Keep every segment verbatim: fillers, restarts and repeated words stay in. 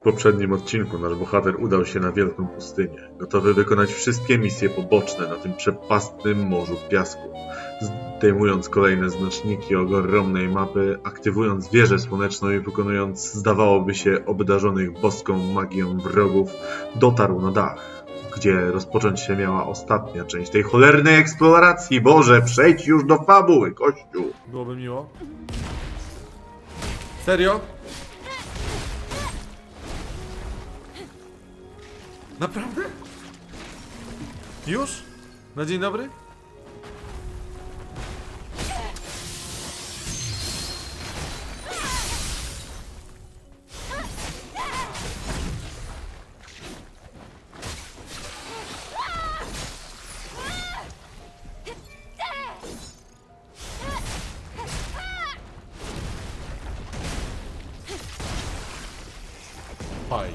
poprzednim odcinku nasz bohater udał się na wielką pustynię, gotowy wykonać wszystkie misje poboczne na tym przepastnym morzu piasku, zdejmując kolejne znaczniki ogromnej mapy, aktywując wieżę słoneczną i pokonując, zdawałoby się, obdarzonych boską magią wrogów, dotarł na dach, gdzie rozpocząć się miała ostatnia część tej cholernej eksploracji. Boże, przejdź już do fabuły, kościół! Byłoby miło. Serio? Naprawdę? Już? Na dzień dobry? Faj.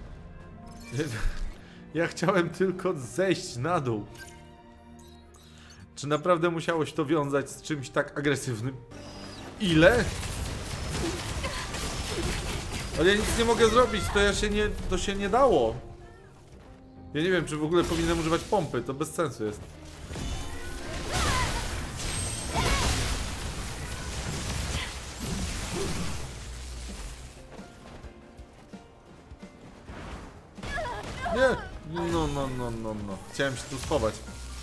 Ja chciałem tylko zejść na dół. Czy naprawdę musiałeś to wiązać z czymś tak agresywnym? Ile? Ale ja nic nie mogę zrobić, to ja się nie, to się nie dało. Ja nie wiem, czy w ogóle powinienem używać pompy, to bez sensu jest. Nie! No, no, no, no, no. Chciałem się tu schować.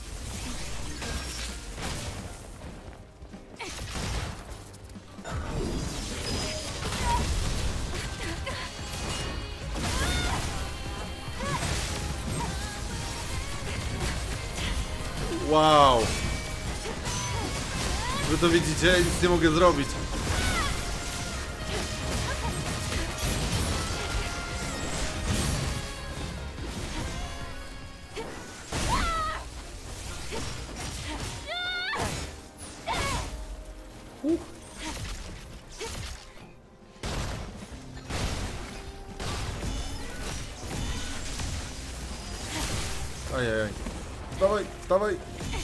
Wow! Wy to widzicie? Nic nie mogę zrobić. Uh. Ajajaj. Wstawaj, wstawaj.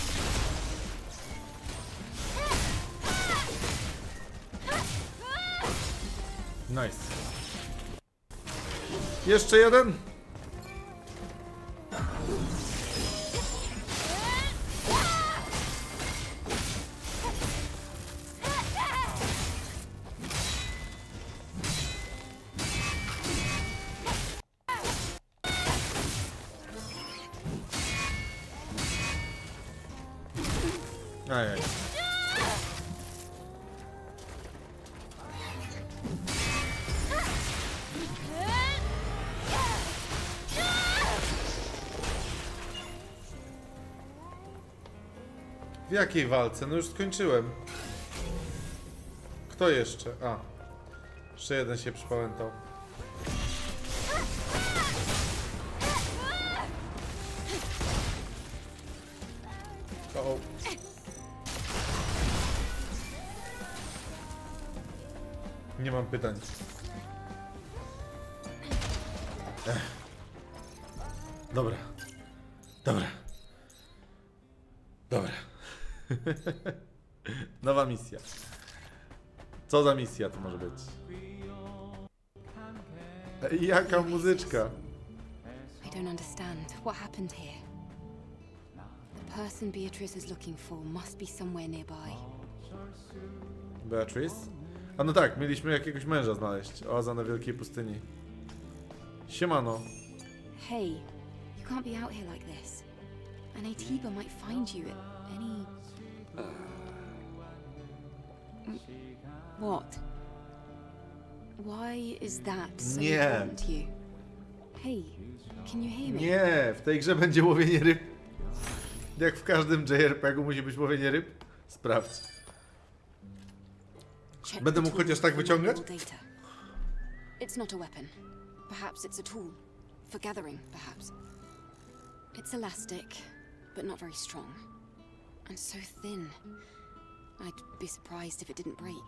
Nice. Jeszcze jeden. Ajaj. W jakiej walce? No już skończyłem. Kto jeszcze? A. Jeszcze jeden się przypamiętał. O. Nie mam pytań. Ech. Dobra. Dobra. Dobra. Nowa misja. Co za misja to może być? Ej, jaka muzyczka? I don't understand what happened here. The person Beatrice is looking for must be somewhere nearby. Beatrice? A no tak, mieliśmy jakiegoś męża znaleźć. Oaza na wielkiej pustyni. Siemano. Hey, you can't be out here like this. An Atiba might find you at any... What? Why is that so Nie. important to you? Hey, can you hear me? Nie, w tej grze będzie łowienie ryb. Jak w każdym J R P gu musi być łowienie ryb. Sprawdź. Check Będę the mógł chociaż tools tak for wyciągać? readable data. It's not a weapon. Perhaps it's a tool. For gathering, perhaps. It's elastic, but not very strong. And so thin. I'd be surprised if it didn't break.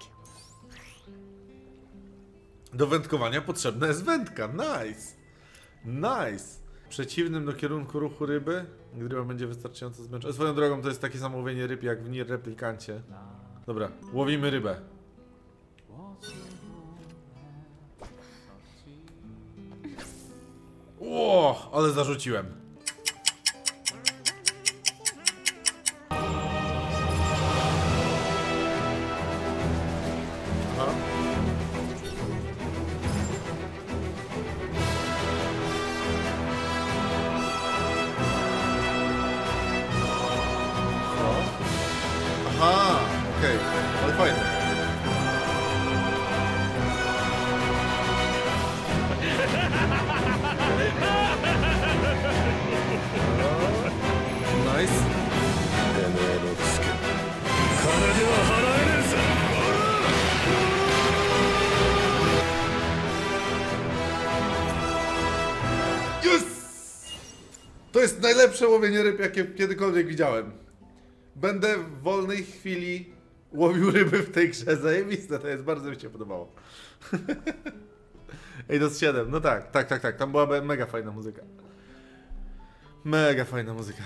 Do wędkowania potrzebna jest wędka. Nice. Nice. Przeciwnym do kierunku ruchu ryby, gdy ryba będzie wystarczająco zmęczona. Swoją drogą to jest takie samo łowienie ryb jak w Nier Replikancie. Dobra, łowimy rybę. O, ale zarzuciłem. Aha. O. Aha, okej, okay. Ale fajne. Nice. Yes! To jest najlepsze łowienie ryb, jakie kiedykolwiek widziałem. Będę w wolnej chwili łowił ryby w tej grze. Zajebiste, to jest, bardzo mi się podobało. Eidos siedem, no tak, tak, tak, tak. Tam była mega fajna muzyka. Mega fajna muzyka.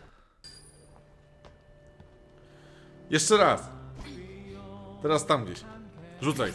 Jeszcze raz. Teraz tam gdzieś. Rzucaj.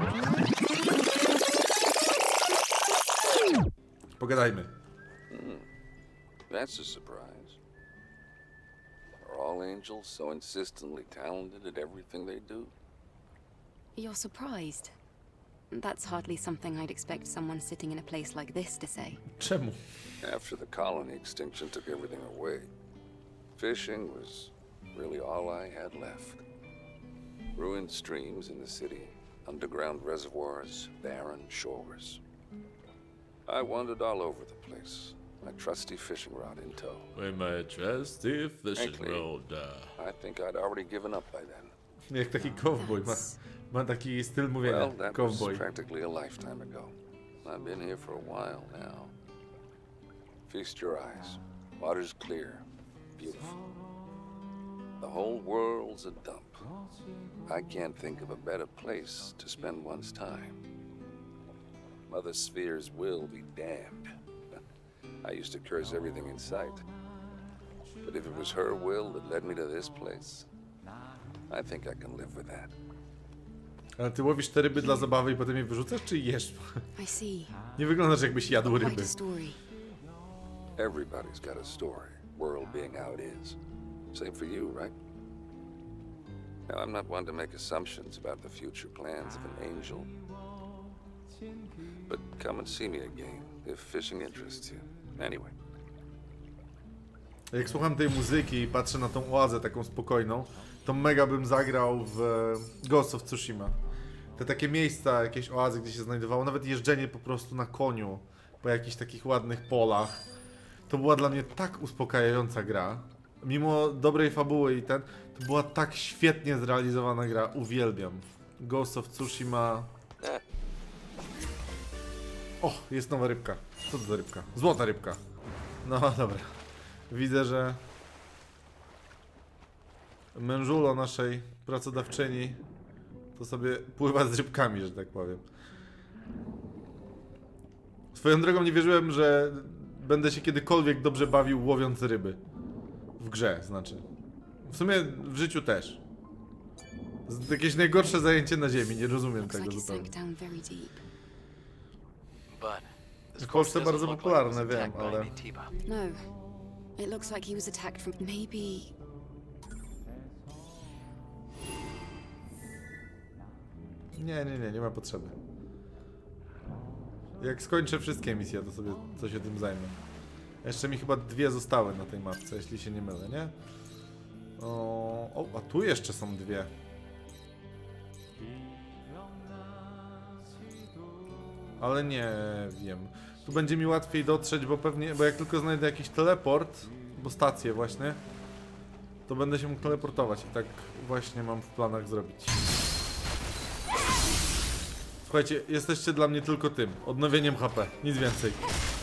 Pogadajmy. Hmm. That's a surprise. Are all angels so insistently talented at everything they do? You're surprised? That's hardly something I'd expect someone sitting in a place like this to say. Czemu? After the colony extinction took everything away, fishing was really all I had left. Ruined streams in the city, underground reservoirs, barren shores. I wandered all over the place, my trusty fishing rod in tow. With my trusty fishing Frankly, rod. I think I'd already given up by then. Jak taki cowboy, ma, ma taki styl mówienia. Well, that was Cowboy. practically a lifetime ago. I've been here for a while now. Feast your eyes. Water's clear, beautiful. The whole world's a dump. I can't think of a better place to spend one's time. Mother Sphere's will be damned. I used to curse everything in sight. But if it was her will that led me to this place, I think I can live with that. Ale ty łowisz te ryby dla zabawy i potem je wyrzucasz, czy jesz? I see. Nie wyglądasz, jakbyś jadł Quite ryby. a story. Everybody's got a story, world being how it is. Same for you, right? Now, I'm not one to make assumptions about the future plans of an angel. But come and see me again, if fishing interests you. Anyway. Jak słucham tej muzyki i patrzę na tą oazę taką spokojną, to mega bym zagrał w Ghost of Tsushima. Te takie miejsca, jakieś oazy, gdzie się znajdowało, nawet jeżdżenie po prostu na koniu po jakichś takich ładnych polach. To była dla mnie tak uspokajająca gra. Mimo dobrej fabuły i ten, to była tak świetnie zrealizowana gra. Uwielbiam. Ghost of Tsushima. O, jest nowa rybka. Co to za rybka? Złota rybka. No dobra. Widzę, że mężulo naszej pracodawczyni to sobie pływa z rybkami, że tak powiem. Swoją drogą nie wierzyłem, że będę się kiedykolwiek dobrze bawił łowiąc ryby. W grze, znaczy. W sumie w życiu też. Z jakieś najgorsze zajęcie na ziemi, nie rozumiem Looks tego like it zupełnie. sank down very deep. W Polsce bardzo popularne, wiem, ale... No. It looks like he was attacked from maybe. Nie, nie, nie, nie ma potrzeby. Jak skończę wszystkie misje, to sobie coś się tym zajmę. Jeszcze mi chyba dwie zostały na tej mapce, jeśli się nie mylę, nie? O, o, a tu jeszcze są dwie. Ale nie wiem. Tu będzie mi łatwiej dotrzeć, bo pewnie, bo jak tylko znajdę jakiś teleport, bo stację właśnie, to będę się mógł teleportować i tak właśnie mam w planach zrobić. Słuchajcie, jesteście dla mnie tylko tym, odnowieniem H P, nic więcej.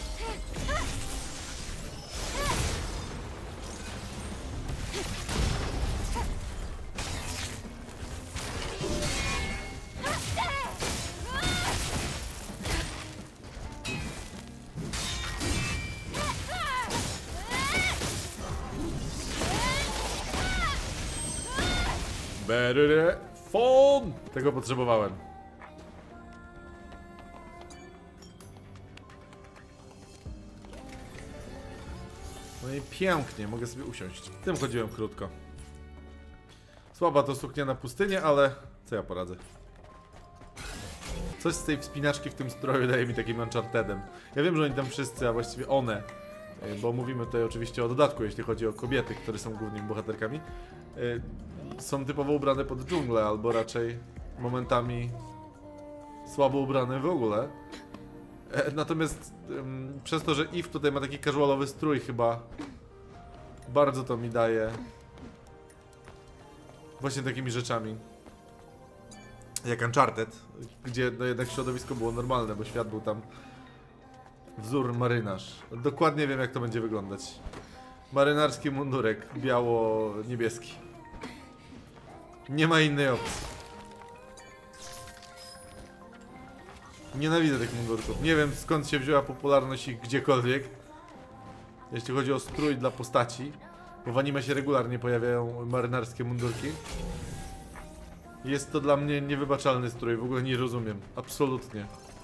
Better phone! Tego potrzebowałem. No i pięknie, mogę sobie usiąść. Tym chodziłem krótko. Słaba to suknia na pustynię, ale co ja poradzę? Coś z tej wspinaczki w tym stroju daje mi takim Unchartedem. Ja wiem, że oni tam wszyscy, a właściwie one, bo mówimy tutaj oczywiście o dodatku, jeśli chodzi o kobiety, które są głównymi bohaterkami, są typowo ubrane pod dżunglę, albo raczej momentami słabo ubrane w ogóle. Natomiast um, przez to, że Eve tutaj ma taki casualowy strój, chyba bardzo to mi daje właśnie takimi rzeczami jak Uncharted, gdzie no jednak środowisko było normalne, bo świat był tam wzór marynarz. Dokładnie wiem, jak to będzie wyglądać. Marynarski mundurek, biało-niebieski. Nie ma innej opcji. Nienawidzę tych mundurków. Nie wiem, skąd się wzięła popularność ich gdziekolwiek, jeśli chodzi o strój dla postaci, bo w anime się regularnie pojawiają marynarskie mundurki. Jest to dla mnie niewybaczalny strój, w ogóle nie rozumiem. Absolutnie.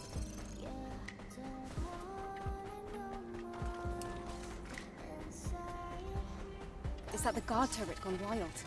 Is that the guard turret gone wild?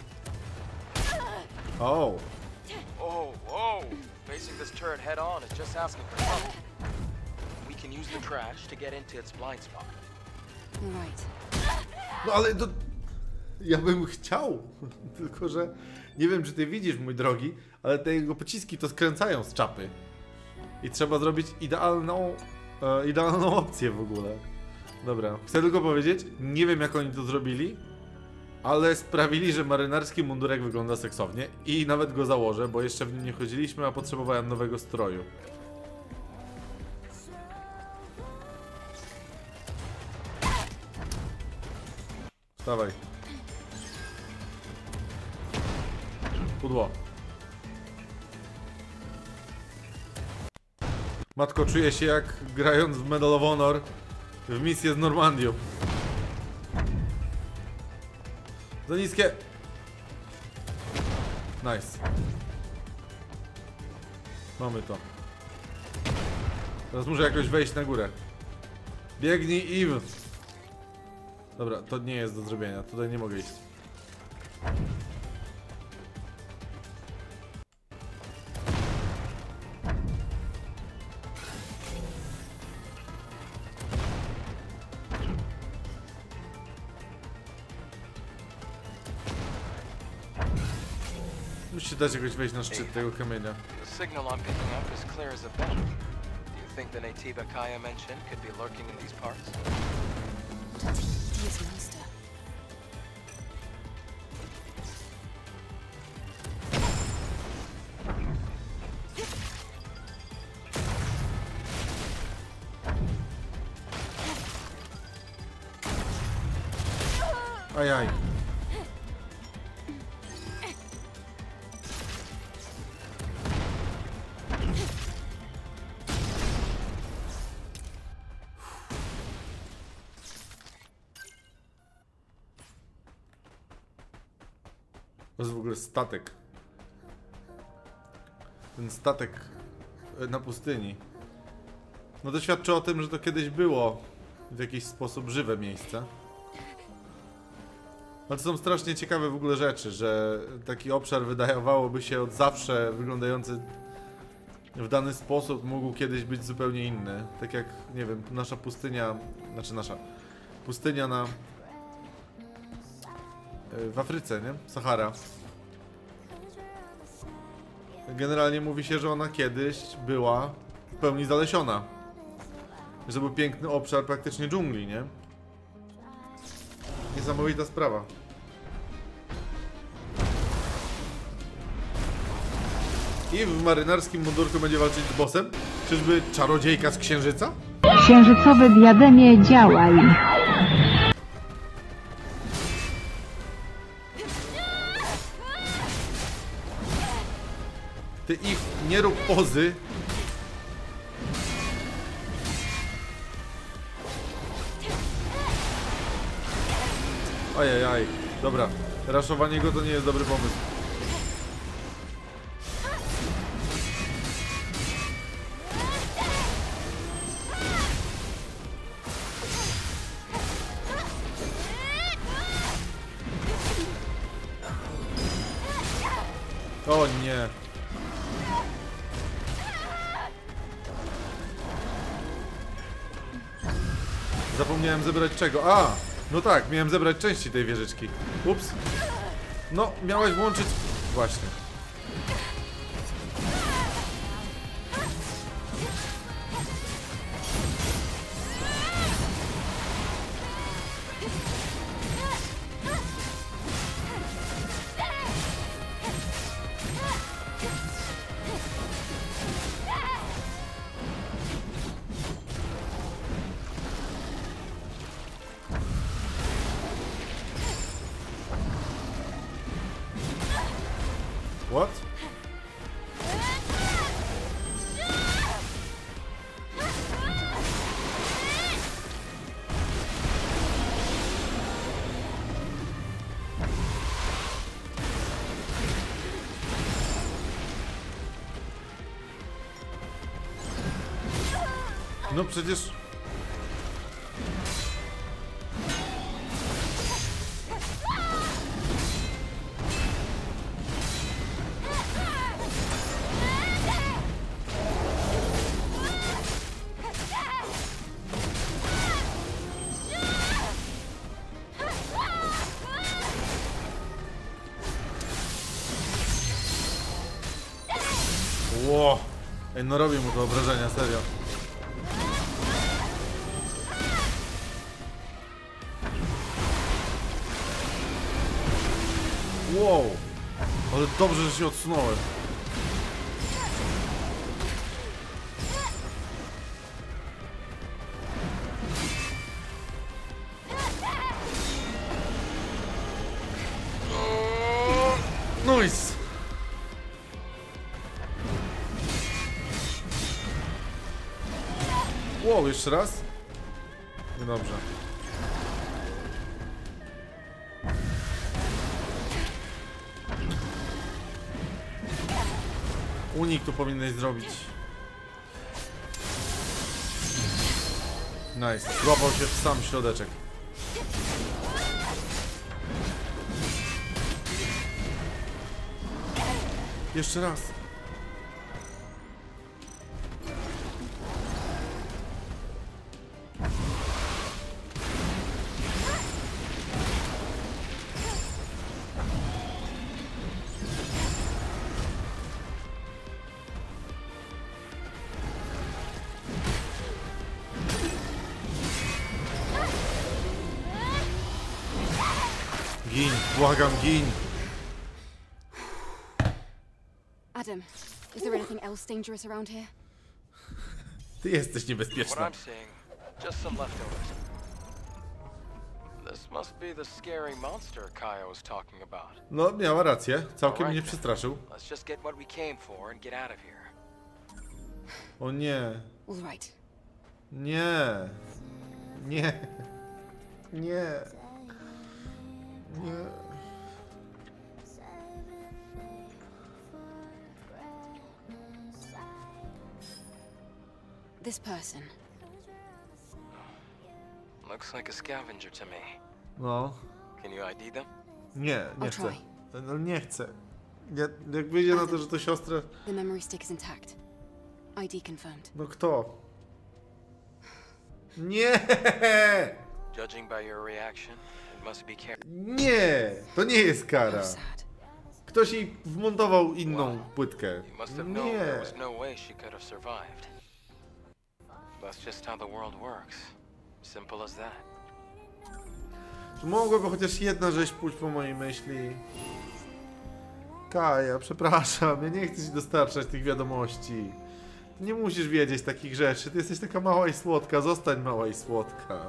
Oh. Oh, whoa! Facing this turret head on is just asking for trouble. We can use the crash to get into its blind spot. Right. No ale to... Ja bym chciał, tylko że nie wiem, czy ty widzisz, mój drogi, ale te jego pociski to skręcają z czapy. I trzeba zrobić idealną, e, idealną opcję w ogóle. Dobra, chcę tylko powiedzieć, nie wiem, jak oni to zrobili, ale sprawili, że marynarski mundurek wygląda seksownie i nawet go założę, bo jeszcze w nim nie chodziliśmy, a potrzebowałem nowego stroju. Dawaj. Pudło. Matko, czuję się jak grając w Medal of Honor w misję z Normandią. Za niskie. Nice. Mamy to. Teraz muszę jakoś wejść na górę. Biegnij, Eve. Dobra, to nie jest do zrobienia. Tutaj nie mogę iść. Musicie dać jakoś wejść na szczyt tego kamienia. The signal I'm picking up is clear as a bell. Do you think the Natiba Kaya mentioned could be lurking in these parts? What a hideous monster. Ajaj. To jest w ogóle statek. Ten statek na pustyni. No to świadczy o tym, że to kiedyś było w jakiś sposób żywe miejsce. Ale to są strasznie ciekawe w ogóle rzeczy, że taki obszar wydawałoby się od zawsze wyglądający w dany sposób mógł kiedyś być zupełnie inny. Tak jak, nie wiem, nasza pustynia, znaczy nasza pustynia na w Afryce, nie? Sahara. Generalnie mówi się, że ona kiedyś była w pełni zalesiona. Że to był piękny obszar praktycznie dżungli, nie? Niesamowita sprawa. I w marynarskim mundurku będzie walczyć z bossem? Czyżby czarodziejka z księżyca? Księżycowe diademie, działaj! Ty ich nie rób pozy. Ajajaj, dobra. Raszowanie go to nie jest dobry pomysł. O nie. Zapomniałem zebrać czego? A! No tak, miałem zebrać części tej wieżyczki. Ups. No, miałeś włączyć... Właśnie. What? No przecież... Ło! Ej, no robi mu to obrażenia, serio. Wow! Ale dobrze, że się odsunąłem. Nice! Wow, jeszcze raz? Niedobrze. Unik tu powinieneś zrobić. Nice. Złapał się w sam środeczek. Jeszcze raz. Gin, błagam, gin. Adam, is there anything else dangerous around here? Ty jesteś What niebezpieczna. I'm seeing, just some leftovers. This must be the scary monster Kaya was talking about. No, miała rację. Całkiem mnie przestraszył. Let's just get what we came for and get out of here. O nie. All right. Nie. Nie. Nie. Nie. This person. Looks like a scavenger to me. No. Can you I D them? Nie, nie I'll chcę. try. No nie chcę. Ja, jak wyjdzie na to, że to siostra... The memory stick is intact. I D confirmed. No kto? Nie! Judging by your reaction, it must be Kara. Nie! To nie jest How kara. sad. Ktoś jej wmontował inną płytkę. You must have known there Nie. was no way she could have survived. That's just how the world works. Simple as that. Czy mogłaby chociaż jedna rzecz pójść po mojej myśli? Kaja, przepraszam, ja nie chcę ci dostarczać tych wiadomości. Ty nie musisz wiedzieć takich rzeczy, ty jesteś taka mała i słodka, zostań mała i słodka.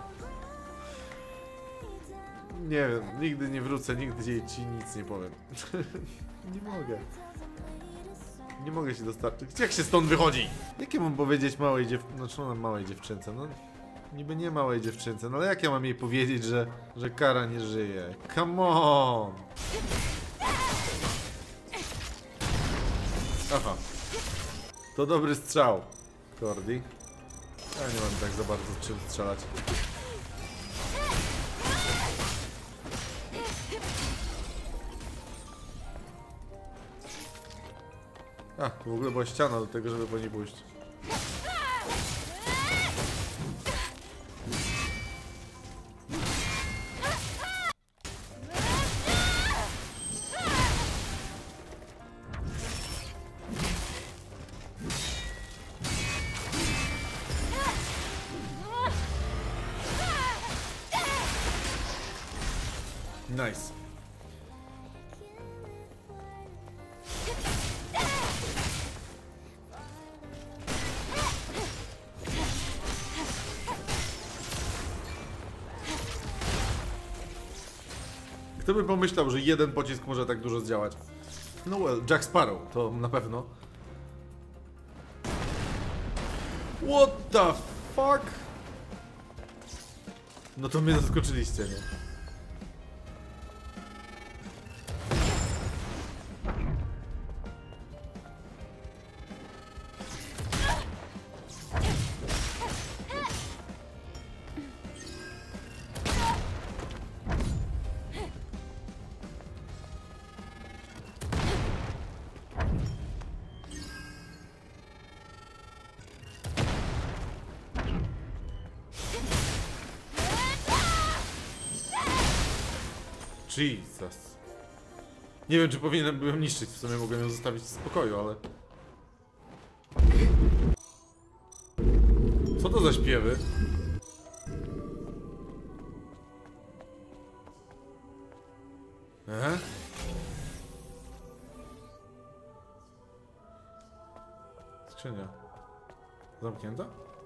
Nie wiem, nigdy nie wrócę, nigdy ci nic nie powiem. Nie mogę. Nie mogę się dostarczyć. Jak się stąd wychodzi? Jakie mam powiedzieć małej dziewczynce? Znaczy no, małej dziewczynce, no... Niby nie małej dziewczynce, no ale jak ja mam jej powiedzieć, że, że Kara nie żyje? Come on! Aha. To dobry strzał, Cordy. Ja nie mam tak za bardzo czym strzelać. A, to w ogóle była ściana do tego, żeby po niej pójść. Nice. Kto by pomyślał, że jeden pocisk może tak dużo zdziałać? No well, Jack Sparrow, to na pewno. What the fuck? No to mnie zaskoczyliście, nie? Jesus. Nie wiem, czy powinienem byłem niszczyć, w sumie mogłem ją zostawić w spokoju, ale... Co to za śpiewy? Ehe? Skrzynia. Zamknięta?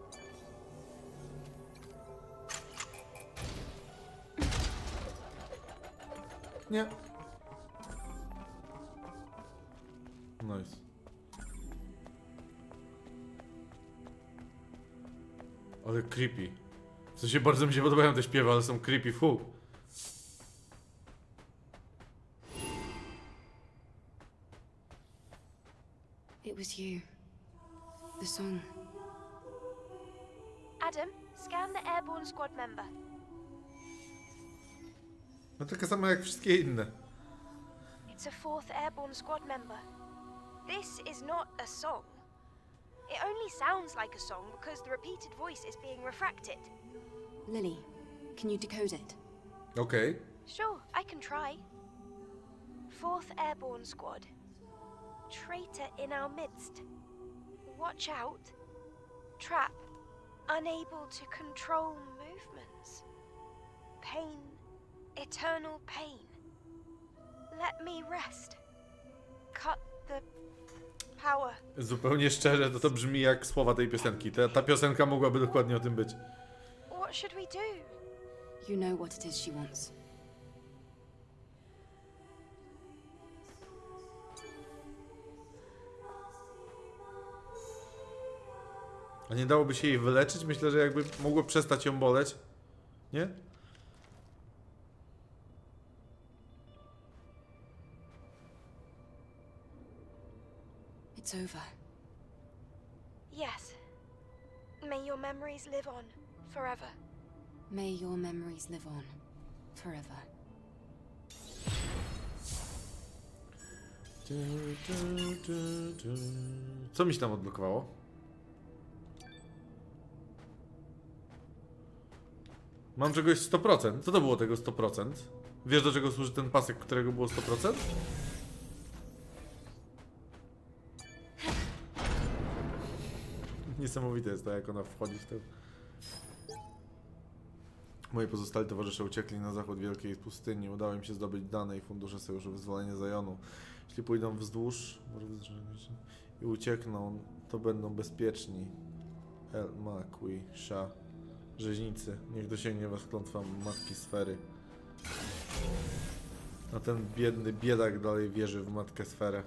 Nie. Nice. Ale creepy. W sensie bardzo mi się podobają te śpiewy, ale są creepy, fu. It was you. The song. Adam, scan the airborne squad member. No taka sama jak wszystkie inne. It's a fourth airborne squad member. This is not a song. It only sounds like a song because the repeated voice is being refracted. Lily, can you decode it? Okay. Sure, I can try. Fourth airborne squad. Traitor in our midst. Watch out. Trap. Unable to control movements. Pain. Eternal pain. Let me rest. Cut the power. Zupełnie szczerze, to to brzmi jak słowa tej piosenki. Ta, ta piosenka mogłaby dokładnie o tym być. What should we do? You know what it is she wants. A nie dałoby się jej wyleczyć? Myślę, że jakby mogło przestać ją boleć. Nie? It's over. Yes. May your memories live on forever. May your memories live on forever. Co mi się tam odblokowało? Mam czegoś sto procent. Co to było tego sto procent? Wiesz, do czego służy ten pasek, którego było sto procent? Niesamowite jest to, jak ona wchodzi w to. Moi pozostali towarzysze uciekli na zachód wielkiej pustyni. Udało im się zdobyć dane i fundusze sojuszu wyzwolenia Zajonu. Jeśli pójdą wzdłuż i uciekną, to będą bezpieczni. El Makwi Sha. Rzeźnicy, niech dosięgnie was klątwa Matki Sfery. A ten biedny biedak dalej wierzy w Matkę Sferę.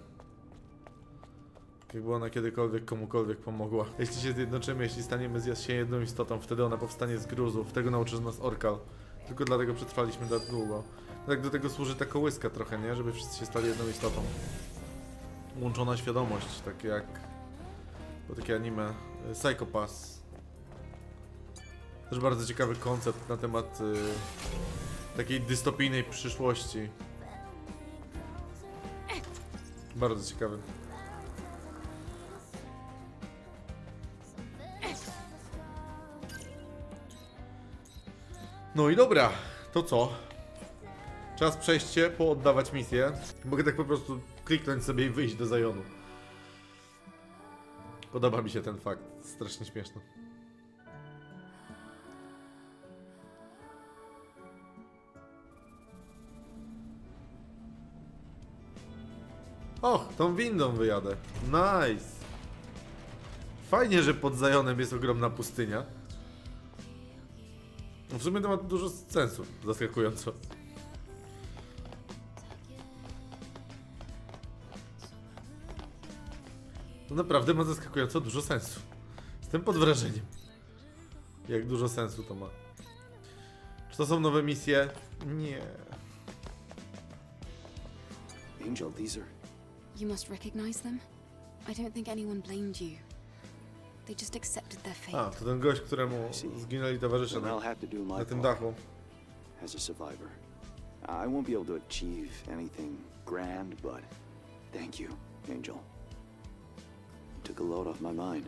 Jakby ona kiedykolwiek komukolwiek pomogła. Jeśli się zjednoczymy, jeśli staniemy z się jedną istotą, wtedy ona powstanie z gruzów. Tego nauczył nas Orkal. Tylko dlatego przetrwaliśmy tak długo. Tak do tego służy ta kołyska trochę, nie? Żeby wszyscy się stali jedną istotą. Łączona świadomość, tak jak... Bo takie anime... Psycho Pass. Też bardzo ciekawy koncept na temat y, takiej dystopijnej przyszłości. Bardzo ciekawy. No i dobra, to co? Czas przejście, pooddawać misję. Mogę tak po prostu kliknąć sobie i wyjść do Zionu. Podoba mi się ten fakt, strasznie śmieszny. Och, tą windą wyjadę. Nice. Fajnie, że pod Zionem jest ogromna pustynia. W sumie to ma dużo sensu, zaskakująco. To naprawdę ma zaskakująco dużo sensu. Jestem pod wrażeniem, jak dużo sensu to ma. Czy to są nowe misje? Nie. Angel, these are... You must recognize them? I don't think anyone blamed you. They just accepted their fate. A, to ten gość, któremu zginęli towarzysze na, na tym dachu. As a survivor, I won't be able to achieve anything grand, but thank you, Angel. You took a load off my mind.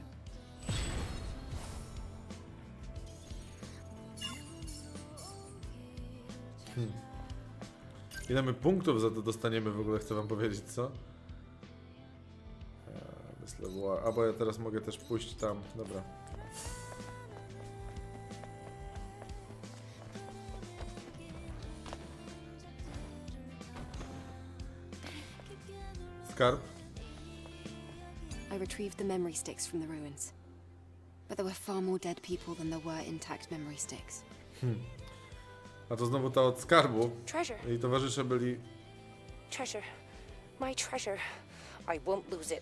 Hmm. Ile my punktów za to dostaniemy w ogóle, chcę wam powiedzieć, co? A bo ja teraz mogę też pójść tam, dobra. Skarb. I retrieved the memory sticks from the ruins. But there were far more dead people than there were intact memory sticks. Hmm. A to znowu ta od skarbu. Treasure. Jej towarzysze byli... Treasure. My treasure. I won't lose it.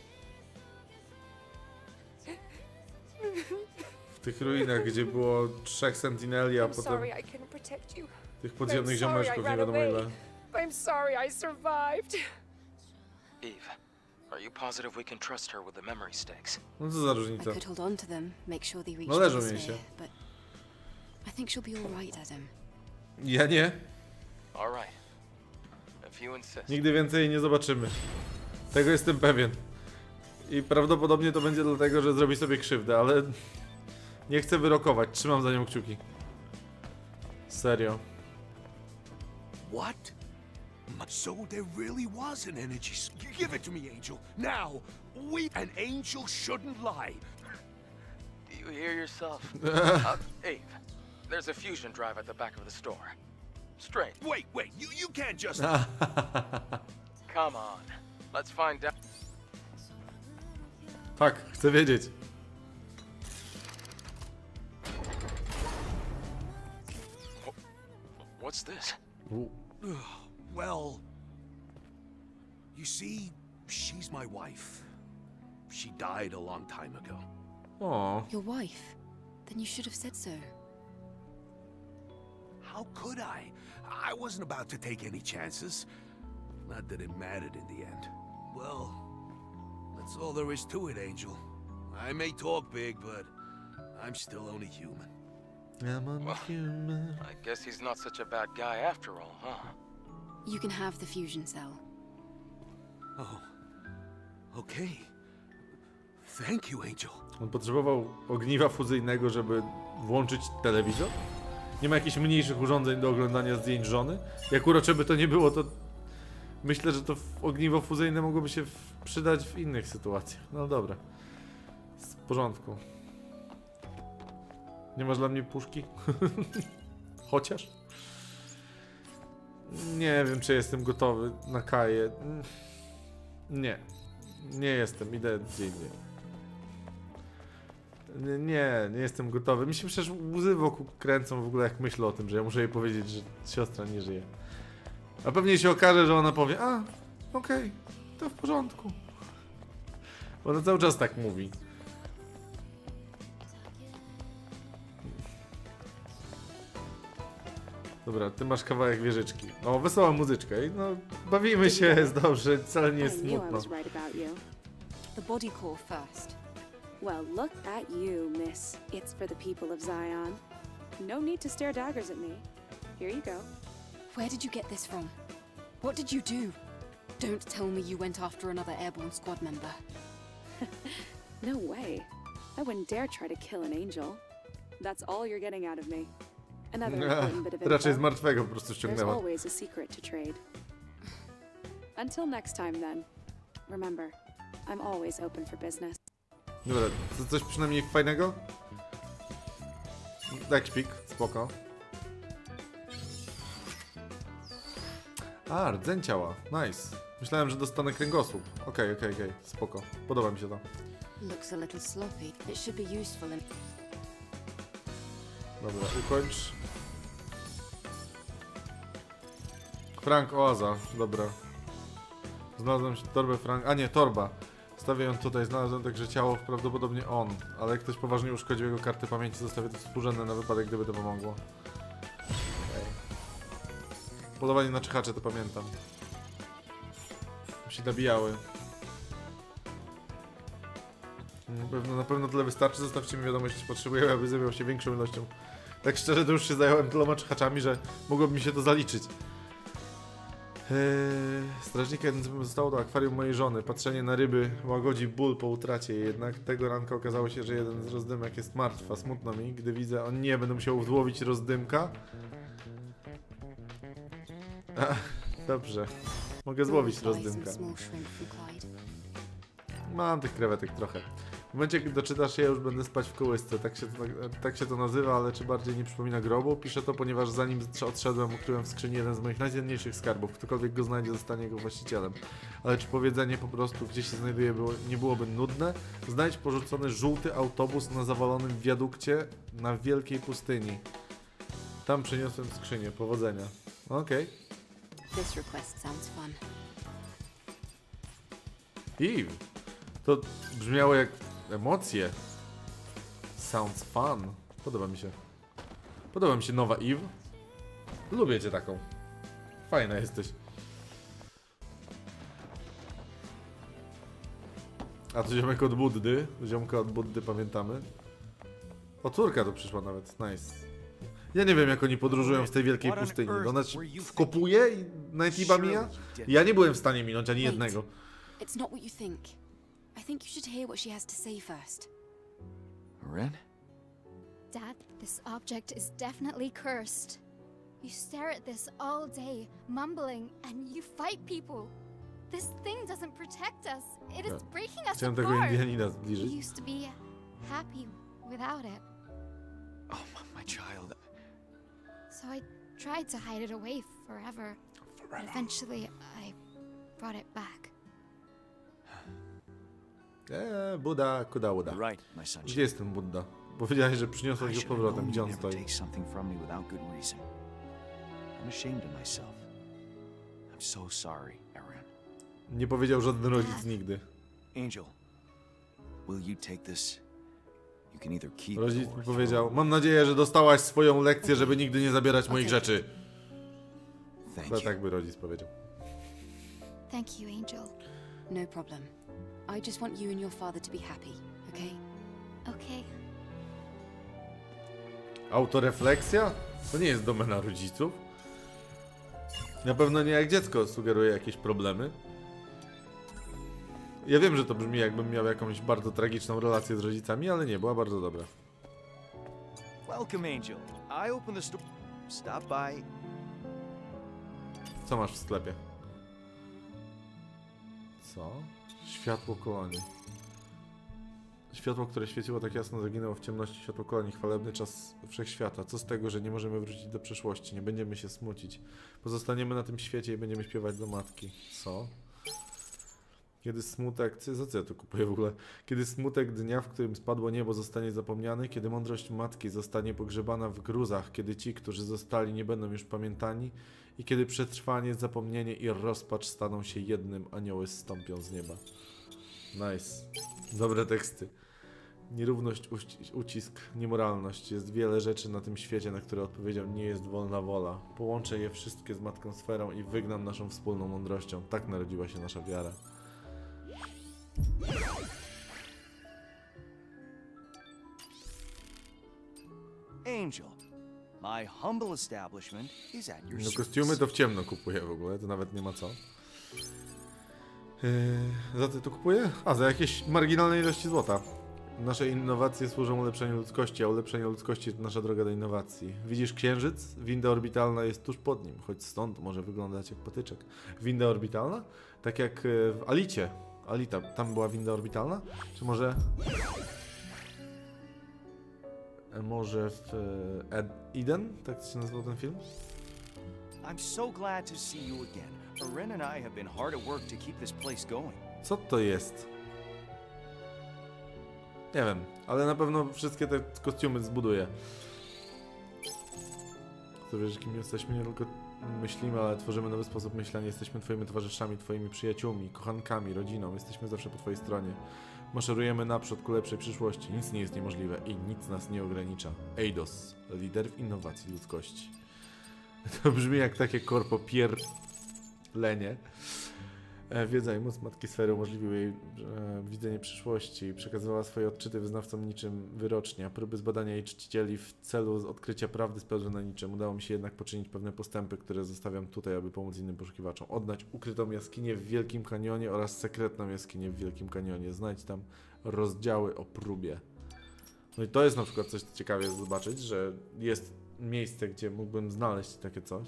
W tych ruinach, gdzie było trzech sentineli, a I'm potem sorry I couldn't protect you. tych podziemnych I'm sorry I ziomeczków, nie ran wiadomo away. ile. I'm sorry I survived. Eve, are you positive we can trust her with the memory sticks? No co za I różnica. could hold on to them, make sure they reach No leżą the jej się. sphere, but I think she'll be all right, Adam. Ja nie. All right. If you insist. Nigdy więcej jej nie zobaczymy. Tego jestem pewien. I prawdopodobnie to będzie dlatego, że zrobi sobie krzywdę, ale nie chcę wyrokować. Trzymam za nią kciuki. Serio. What? So there really was an energy. s- Give it to me, Angel. Now, we... An angel shouldn't lie. Do you hear yourself? uh, Eve, there's a fusion drive at the back of the store. Strange. Wait, wait. You you can't just... Come on. Let's find out. Tak, chcę wiedzieć. What's this? U. Well... You see, she's my wife. She died a long time ago. O. Your wife? Then you should have said so. How could I? I wasn't about to take any chances. Not that it mattered in the end. Well, that's all there is to it, Angel. I may talk big, but I'm still only human. I'm only human. I guess he's not such a bad guy after all, huh? You can have the fusion cell. Oh, okay. Thank you, Angel. On potrzebował ogniwa fuzyjnego, żeby włączyć telewizor? Nie ma jakichś mniejszych urządzeń do oglądania zdjęć żony? Jak urocze by to nie było, to myślę, że to ogniwo fuzyjne mogłoby się w- przydać w innych sytuacjach. No dobra. W porządku. Nie masz dla mnie puszki? Chociaż? Nie wiem, czy jestem gotowy na Kaję. Nie. Nie jestem. Idę gdzie indziej. Nie, nie jestem gotowy. Mi się przecież łzy wokół kręcą w ogóle, jak myślę o tym, że ja muszę jej powiedzieć, że siostra nie żyje. A pewnie się okaże, że ona powie, a, okej, okay, to w porządku. Bo ona cały czas tak mówi. Dobra, ty masz kawałek wieżyczki. O, wesoła muzyczka. I no, bawimy się, jest dobrze, wcale nie jest I knew I smutno. was right about you. The body core first. Well, look at you, miss. It's for the people of Zion. No need to stare daggers at me. Here you go. Where did you get this from? What did you do? Don't tell me you went after another airborne squad member. No way. I wouldn't dare try to kill an angel. That's all you're getting out of me. Another important bit of Raczej z info. martwego po prostu There's ściągnęła. always a secret to trade. Until next time then. Remember, I'm always open for business. Dobra, to coś przynajmniej fajnego? Tak, śpik, spoko. A, rdzeń ciała, nice. Myślałem, że dostanę kręgosłup. Okej, okay, okej, okay, okej, okay. Spoko. Podoba mi się to. Looks a little sloppy. It should be useful in... Dobra, ukończ. Frank Oaza, dobra. Znalazłem się torbę Frank... A nie, torba. Stawię ją tutaj, znalazłem także ciało, prawdopodobnie on. Ale jak ktoś poważnie uszkodził jego kartę pamięci, zostawię to współrzędne na wypadek, gdyby to pomogło. Okay. Polowanie na czyhacze, to pamiętam. Się nabijały. Na pewno, na pewno tyle wystarczy, zostawcie mi wiadomość, jeśli potrzebuję, aby zajmował się większą ilością. Tak szczerze, to już się zająłem tyloma czyhaczami, że mogłoby mi się to zaliczyć. Eee, strażnika jednym zostało do akwarium mojej żony. Patrzenie na ryby łagodzi ból po utracie jej. Jednak tego ranka okazało się, że jeden z rozdymek jest martwa. Smutno mi, gdy widzę, o nie, będę musiał złowić rozdymka. Ach, dobrze. Mogę złowić rozdymka. Mam tych krewetek trochę. W momencie, gdy doczytasz je, ja już będę spać w kołysce. Tak się, to, tak się to nazywa, ale czy bardziej nie przypomina grobu? Piszę to, ponieważ zanim odszedłem, ukryłem w skrzyni jeden z moich najcenniejszych skarbów. Ktokolwiek go znajdzie, zostanie jego właścicielem. Ale czy powiedzenie po prostu, gdzie się znajduje, było, nie byłoby nudne? Znajdź porzucony żółty autobus na zawalonym wiadukcie na wielkiej pustyni. Tam przyniosłem skrzynię. Powodzenia. Okej. Okay. This request sounds fun. Eve. To brzmiało jak emocje. Sounds fun. Podoba mi się. Podoba mi się nowa Eve. Lubię cię taką. Fajna jesteś. A to ziomek od Buddy. Ziomka od Buddy pamiętamy. O, córka tu przyszła nawet. Nice. Ja nie wiem, jak oni podróżują w tej wielkiej pustyni. Ona się wkopuje i Nightiba mija? Ja nie byłem w stanie minąć ani jednego. It's not what you think. I think you should hear what she has to say first. Ren? Dad, this object is definitely cursed. You stare at this all day, mumbling, and you fight people. This thing doesn't protect us. It is breaking us Chciałem tego apart. Indianina zbliżyć. You used to be happy without it. Oh, my child. So I tried to hide it away forever. But eventually I brought it back. Eee, Buddha, kuda uda. Gdzie jest ten Buddha? Powiedziałeś, że przyniosłeś go powrotem. Gdzie on stoi? Nie powiedział żaden rodzic nigdy. Angel, will you take this? You can either keep Rodzic mi powiedział, mam nadzieję, że dostałaś swoją lekcję, żeby nigdy nie zabierać moich rzeczy. To tak by rodzic powiedział. Thank you, Angel. No problem. I just want you and your father to be happy, okay? Okay. Autorefleksja? To nie jest domena rodziców. Na pewno nie jak dziecko sugeruje jakieś problemy. Ja wiem, że to brzmi, jakbym miał jakąś bardzo tragiczną relację z rodzicami, ale nie, była bardzo dobra. Welcome, Angel. I open the store. Stop by. Co masz w sklepie? Co? Światło kolonii. Światło, które świeciło tak jasno, zaginęło w ciemności. Światło kolonii, chwalebny czas wszechświata. Co z tego, że nie możemy wrócić do przeszłości? Nie będziemy się smucić. Pozostaniemy na tym świecie i będziemy śpiewać do matki. Co? Kiedy smutek... Za co ja to kupuję w ogóle? Kiedy smutek dnia, w którym spadło niebo, zostanie zapomniany, kiedy mądrość matki zostanie pogrzebana w gruzach, kiedy ci, którzy zostali, nie będą już pamiętani i kiedy przetrwanie, zapomnienie i rozpacz staną się jednym, anioły zstąpią z nieba. Nice. Dobre teksty. Nierówność, ucisk, niemoralność. Jest wiele rzeczy na tym świecie, na które odpowiedzią nie jest wolna wola. Połączę je wszystkie z Matką Sferą i wygnam naszą wspólną mądrością. Tak narodziła się nasza wiara. Angel, my humble establishment is at your No kostiumy to w ciemno kupuję w ogóle, to nawet nie ma co. Yy, za co to kupuję? A, za jakieś marginalne ilości złota. Nasze innowacje służą ulepszeniu ludzkości, a ulepszenie ludzkości to nasza droga do innowacji. Widzisz księżyc? Winda orbitalna jest tuż pod nim, choć stąd może wyglądać jak patyczek. Winda orbitalna? Tak jak w Alicie. Alita, tam była winda orbitalna? Czy może... Może w Ed Eden? Tak się nazywał ten film? I'm so glad to see you again. Ren and I have been hard at work to keep this place going. Co to jest? Nie wiem, ale na pewno wszystkie te kostiumy zbuduję. To wiesz, kim jesteśmy, nie tylko myślimy, ale tworzymy nowy sposób myślenia. Jesteśmy twoimi towarzyszami, twoimi przyjaciółmi, kochankami, rodziną. Jesteśmy zawsze po twojej stronie. Maszerujemy naprzód ku lepszej przyszłości. Nic nie jest niemożliwe i nic nas nie ogranicza. Eidos, lider w innowacji ludzkości. To brzmi jak takie korpo pierlenie. Wiedza i moc Matki Sfery umożliwiły jej e, widzenie przyszłości. Przekazywała swoje odczyty wyznawcom niczym wyrocznia. Próby zbadania jej czcicieli w celu odkrycia prawdy spełzły na niczym. Udało mi się jednak poczynić pewne postępy, które zostawiam tutaj, aby pomóc innym poszukiwaczom. Odnać ukrytą jaskinię w Wielkim Kanionie oraz sekretną jaskinię w Wielkim Kanionie. Znajdź tam rozdziały o próbie. No i to jest na przykład coś ciekawe zobaczyć, że jest miejsce, gdzie mógłbym znaleźć takie coś.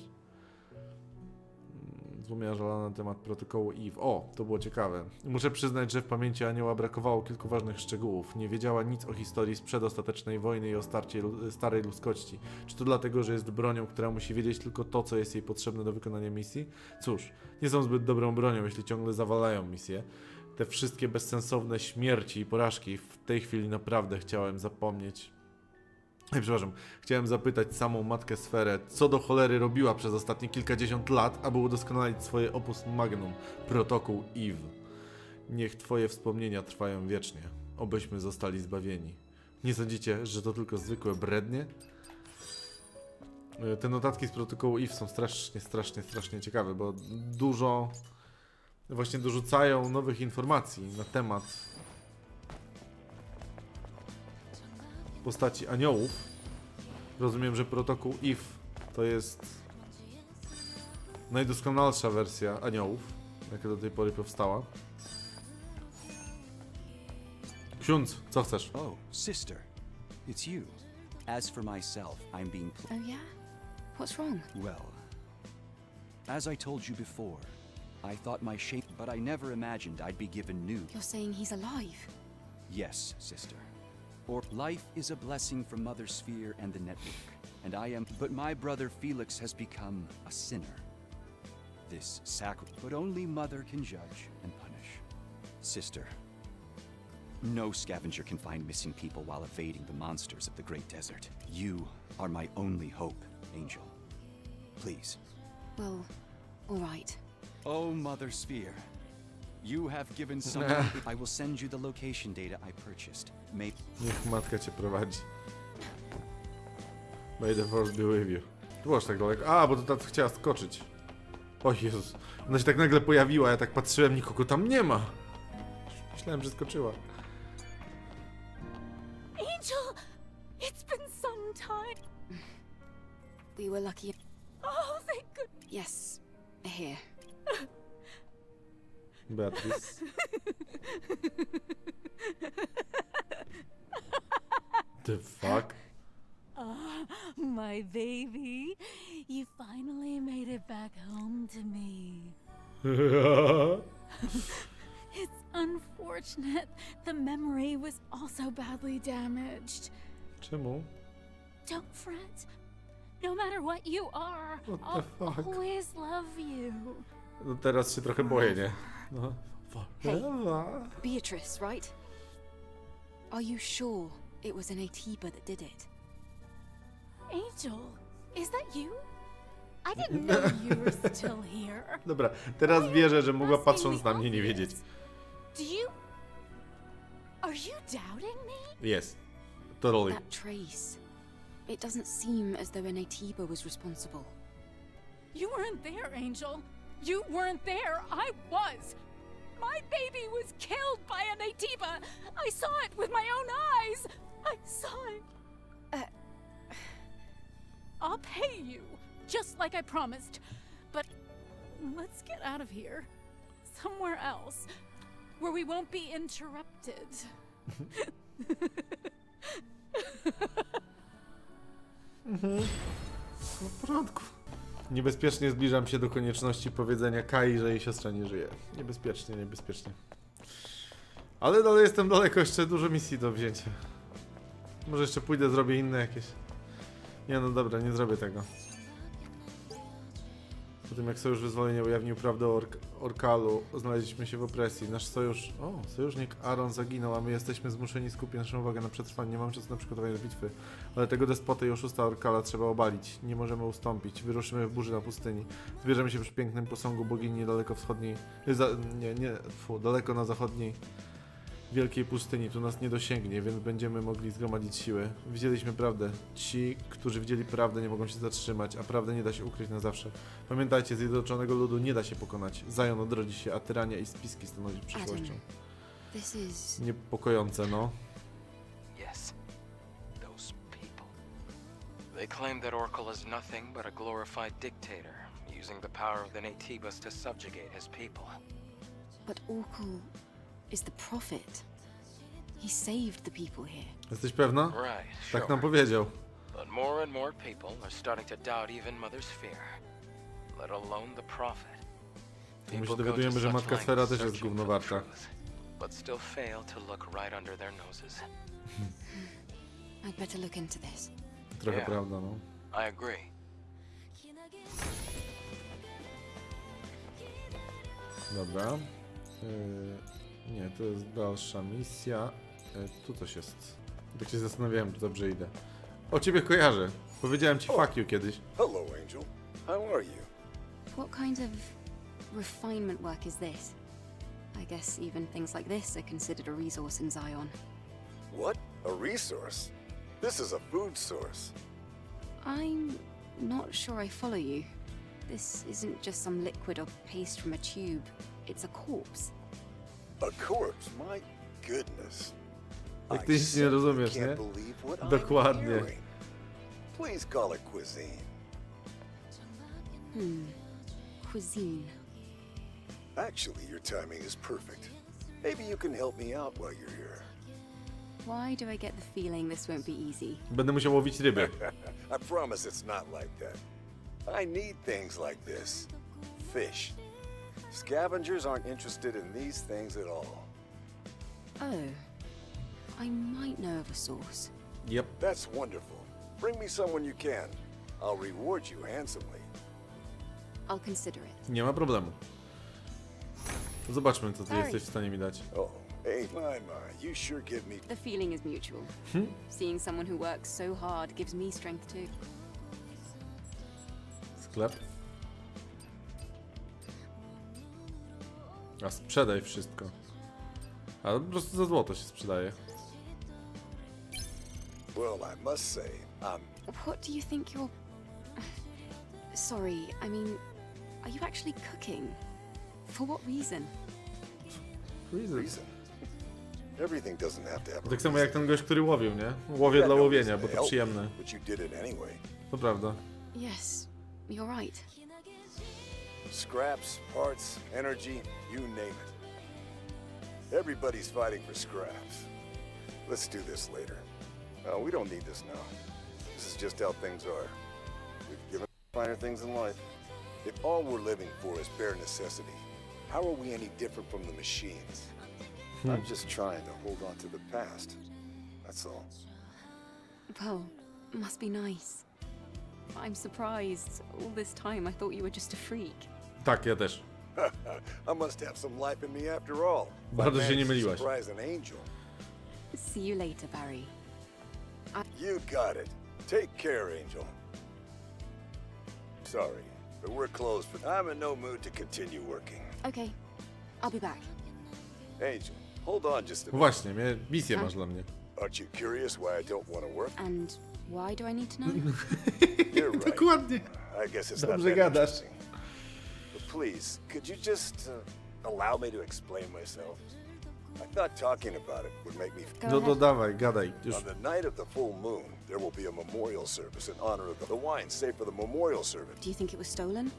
Złomiała żala na temat protokołu Eve. O, to było ciekawe. Muszę przyznać, że w pamięci Anioła brakowało kilku ważnych szczegółów. Nie wiedziała nic o historii sprzed ostatecznej wojny i o starcie starej ludzkości. Czy to dlatego, że jest bronią, która musi wiedzieć tylko to, co jest jej potrzebne do wykonania misji? Cóż, nie są zbyt dobrą bronią, jeśli ciągle zawalają misję. Te wszystkie bezsensowne śmierci i porażki w tej chwili naprawdę chciałem zapomnieć. Ej, przepraszam, chciałem zapytać samą Matkę Sferę, co do cholery robiła przez ostatnie kilkadziesiąt lat, aby udoskonalić swoje opus magnum, protokół Eve. Niech twoje wspomnienia trwają wiecznie, obyśmy zostali zbawieni. Nie sądzicie, że to tylko zwykłe brednie? Te notatki z protokołu Eve są strasznie, strasznie, strasznie ciekawe, bo dużo właśnie dorzucają nowych informacji na temat postaci aniołów. Rozumiem, że protokół Eve to jest najdoskonalsza wersja aniołów, jaka do tej pory powstała. Ksiądz, co chcesz? Oh, sister. It's you. As for myself, I'm being... Oh yeah? What's wrong? Well, as I told you before, I thought my shape, but I never imagined I'd be given new... You're saying he's alive? Yes, sister. Or life is a blessing from Mother Sphere and the network, and I am... But my brother Felix has become a sinner. This sacred... But only Mother can judge and punish. Sister, no scavenger can find missing people while evading the monsters of the Great Desert. You are my only hope, Angel. Please. Well, all right. Oh, Mother Sphere. You have given someone... I will send you the location data I purchased. May... Niech matka cię prowadzi. May the force be with you. Tu było aż tak daleko. A, bo to ta chciała skoczyć. O Jezus. Ona się tak nagle pojawiła, ja tak patrzyłem, nikogo tam nie ma. Myślałem, że skoczyła. Angel! It's been some time. We were lucky. Oh, thank goodness. Yes, here. Beatrice. The fuck? Oh, my baby. You finally made it back home to me. It's unfortunate. The memory was also badly damaged. Czemu? Don't fret. No matter what you are, What the I'll fuck? always love you. No teraz się trochę boję, nie? No. Hey, Beatrice, right? Are you sure it was an Atiba that did it? Angel, is that you? I didn't know you were still here. Dobra, teraz wierzę, że mogła patrząc na mnie nie wiedzieć. Do you... Are you doubting me? Yes, totally. That trace. It doesn't seem as though an Atiba was responsible. You weren't there, Angel. You weren't there. I was. My baby was killed by an Atiba. I saw it with my own eyes. I saw it. Uh... I'll pay you, just like I promised. But let's get out of here. Somewhere else, where we won't be interrupted. Mhm. No w porządku. Niebezpiecznie zbliżam się do konieczności powiedzenia Kai, że jej siostra nie żyje. Niebezpiecznie, niebezpiecznie. Ale dalej jestem daleko, jeszcze dużo misji do wzięcia. Może jeszcze pójdę, zrobię inne jakieś. Nie, no dobra, nie zrobię tego. Po tym jak Sojusz Wyzwolenia ujawnił prawdę o Ork Orkalu, znaleźliśmy się w opresji. Nasz sojusz... O, sojusznik Aaron zaginął, a my jesteśmy zmuszeni skupić naszą uwagę na przetrwaniu. Nie mamy czasu na przygotowanie do bitwy. Ale tego despotę i oszusta Orkala trzeba obalić. Nie możemy ustąpić. Wyruszymy w burzy na pustyni. Zbierzemy się przy pięknym posągu bogini niedaleko wschodniej... Za... Nie, nie... Fu, daleko na zachodniej wielkiej pustyni. Tu nas nie dosięgnie, więc będziemy mogli zgromadzić siły. Widzieliśmy prawdę. Ci, którzy widzieli prawdę, nie mogą się zatrzymać, a prawdę nie da się ukryć na zawsze. Pamiętajcie, zjednoczonego ludu nie da się pokonać. Zion odrodzi się, a tyrania i spiski stanowić przyszłością. This is... Niepokojące, no. Yes. Those people. They claim that Orcal is nothing but a glorified dictator, using the power of the Naytibas to subjugate his people. But Orcal is the prophet. He saved the people here. Jesteś pewna? Right, Tak sure. nam powiedział. But more and more people are starting to doubt even Mother's fear, let alone the prophet. To my się People go dowiadujemy, to że such Matka Sfera lengths też jest searching gówno for warta. truth, but still fail to look right under their noses. I'd better look into this. Trochę Yeah. prawda, no. I agree. Dobra. Yy, nie, to jest dalsza misja. Yy, tu coś jest. Tak się zastanawiałem, czy dobrze idę. O, ciebie kojarzę. Powiedziałem ci fuck you kiedyś. Hello, Angel. How are you? What kind of refinement work is this? I guess even things like this are considered a resource in Zion. What? A resource? This is a food source. I'm not sure I follow you. This isn't just some liquid or paste from a tube. It's a corpse. A corpse? My goodness. Jak ty nic nie rozumiesz, nie? Dokładnie. Please call it cuisine. Hmm. Cuisine. Actually, your timing is perfect. Maybe you can help me out while you're here. Why do I get the feeling this won't be easy? Będę musiał łowić ryby. I promise it's not like that. I need things like this. Fish. Scavengers aren't interested in these things at all. Oh. I might know of a source. Yep. That's wonderful. Bring me someone you can. I'll reward you handsomely. I'll consider it. Nie ma problemu. Zobaczmy, co ty Sorry. jesteś w stanie mi dać. Oh, hey, my, my, you sure give me... The feeling is mutual. Hmm? Seeing someone who works so hard gives me strength too. Sklep. A sprzedaj wszystko. A po prostu za złoto się sprzedaje. Well, I must say, I'm... What do you think you're... Sorry, I mean, are you actually cooking? For what reason? Reason? Everything doesn't have to have a Tak samo jak ten gość, który łowił, nie? Łowię dla łowienia, bo to przyjemne. But you did it anyway. To prawda. Yes, you're right. Scraps, parts, energy, you name it. Everybody's fighting for scraps. Let's do this later. No, we don't need this now. This is just how things are. We've given finer things in life. If all we're living for is bare necessity, how are we any different from the machines? Hmm. I'm just trying to hold on to the past. That's all. Well, must be nice. I'm surprised. All this time I thought you were just a freak. Tak, ja też. I must have some life in me after all. Bardzo I się nie managed to myliłaś. surprise an angel. See you later, Barry. You got it. Take care, Angel. Sorry, but we're closed for... I'm in no mood to continue working. Okay, I'll be back. Angel, hold on just a minute. Właśnie, mnie, misję masz dla mnie. Aren't you curious why I don't want to work? And why do I need to know? You're right. Dokładnie. I guess it's not Dobrze that gadasz. interesting. But please, could you just uh, allow me to explain myself? I thought talking about it would make me... No to dawaj, gadaj. Już. On the night of the full moon, there will be a memorial service in honor of the, the wine saved for the memorial service. Do you think it was stolen?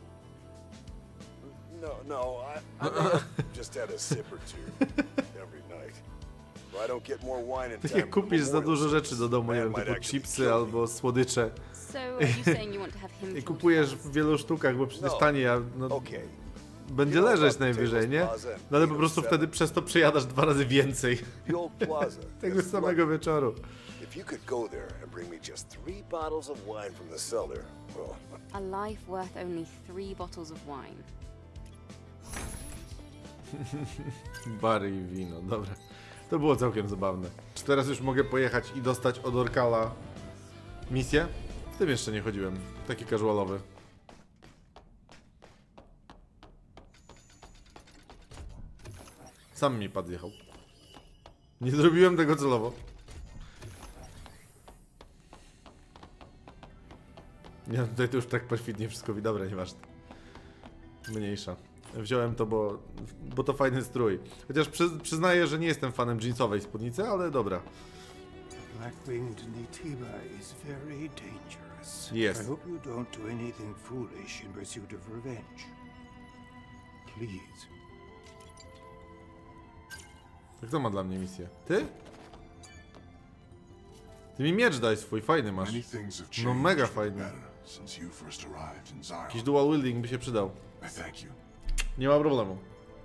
No, no, I, I may have just had a sip or two every night. If I don't get more wine in Tak time jak for kupisz za Memorial dużo rzeczy do domu, nie wiem, typu chipsy albo słodycze. So, are you saying you want to have him I killed kupujesz w wielu sztukach, bo przecież No. taniej, a no, Okay. będzie You know leżeć about najwyżej, nie? Tables Plaza? No ale po prostu wtedy przez to przejadasz dwa razy więcej. The old plaza. Tego samego wieczoru. If you could go there and bring me just three bottles of wine from the cellar, well, A life worth only three bottles of wine. Bary i wino, dobra. To było całkiem zabawne. Czy teraz już mogę pojechać i dostać od Orkala misję? W tym jeszcze nie chodziłem. Taki casualowy. Sam mi pad jechał. Nie zrobiłem tego celowo. Nie, tutaj to już tak perfidnie wszystko widać. Dobra, nieważne. Mniejsza. Wziąłem to, bo, bo to fajny strój. Chociaż przy, przyznaję, że nie jestem fanem jeansowej spódnicy, ale dobra. Black-winged Nitiba is very dangerous. Yes. I hope you don't do anything foolish in pursuit of revenge. Please. Kto ma dla mnie misję? Ty? Ty mi miecz daj swój, fajny masz. No mega fajny. Jakiś dual wielding by się przydał. Nie ma problemu.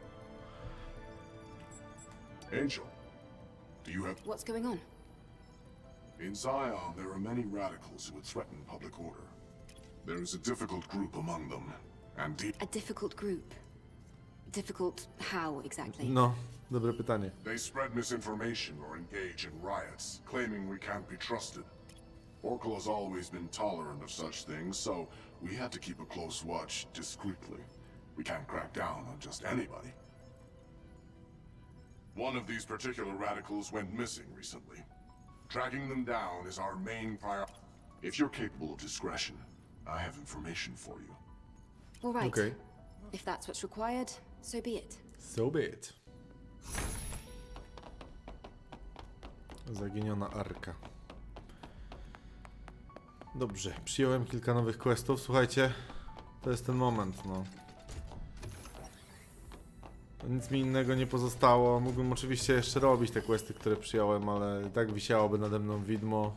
Angel, do you have... What's going on? In Zion, there are many radicals who would threaten public order. There is a difficult group among them, and deep... A difficult group? Difficult how, exactly? No, dobre pytanie. They spread misinformation or engage in riots, claiming we can't be trusted. Oracle has always been tolerant of such things, so we had to keep a close watch discreetly. We can't crack down on just anybody. One of these particular radicals went missing recently. Tracking them down is our main priority. If you're capable of discretion, I have information for you. All right. Okay. If that's what's required, so be it. So be it. Zaginiona arka. Dobrze, przyjąłem kilka nowych questów. Słuchajcie, to jest ten moment, no. Nic mi innego nie pozostało. Mógłbym oczywiście jeszcze robić te questy, które przyjąłem, ale i tak wisiałoby nade mną widmo.